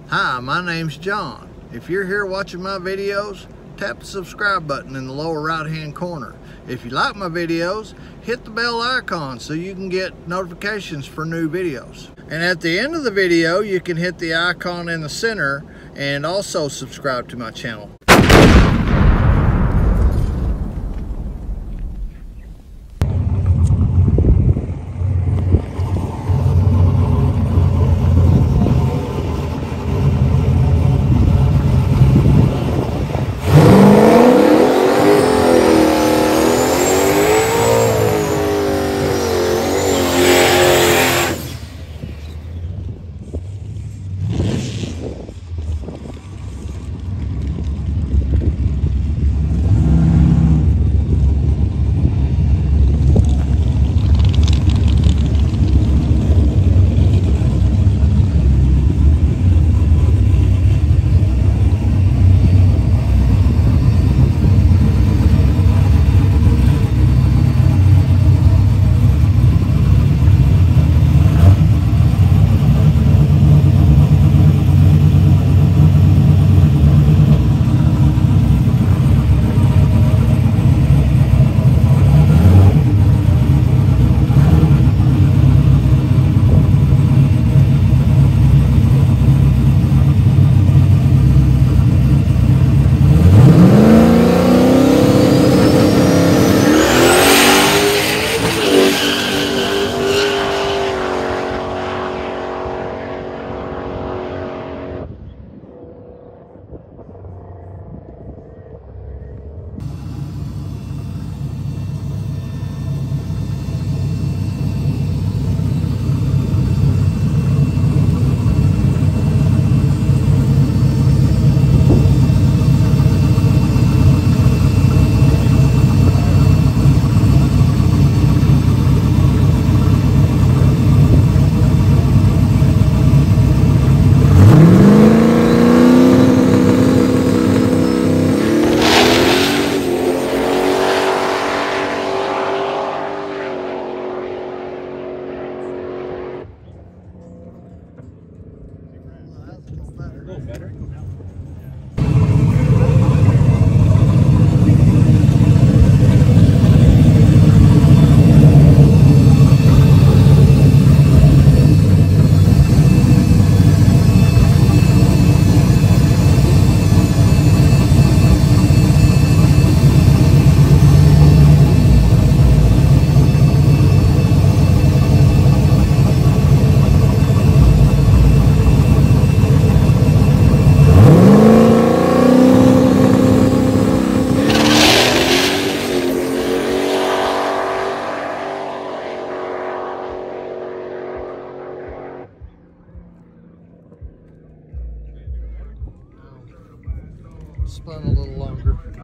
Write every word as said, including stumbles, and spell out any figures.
Hi, my name's John. If you're here watching my videos, tap the subscribe button in the lower right hand corner. If you like my videos, hit the bell icon so you can get notifications for new videos. And at the end of the video, you can hit the icon in the center and also subscribe to my channel. Better? Spun a little longer.